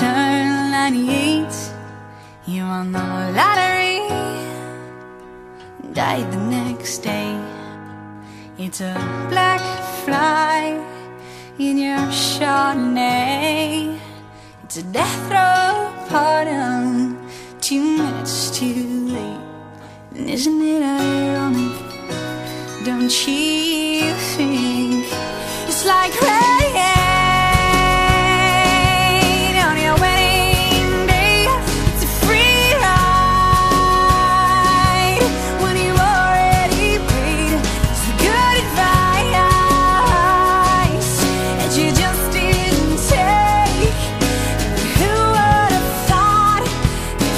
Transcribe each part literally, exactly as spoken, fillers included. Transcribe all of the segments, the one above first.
turned ninety-eight. You won the lottery, died the next day. It's a black fly in your Chardonnay. It's a death row pardon, two minutes too late. And isn't it ironic? Don't you think it's like rain on your wedding day? It's a free ride when you already paid. It's the good advice that you just didn't take. Who would have thought it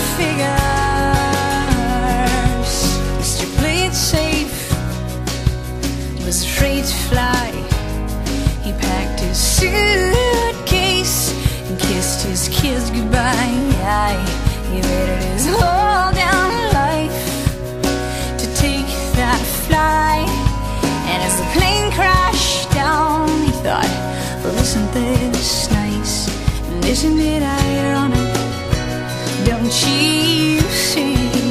figures? Mister Play It Safe was afraid to fly. He packed his suitcase and kissed his kids goodbye. He waited his whole damn life to take that flight. And as the plane crashed down, he thought, well, isn't this nice? And isn't it ironic? Don't you see?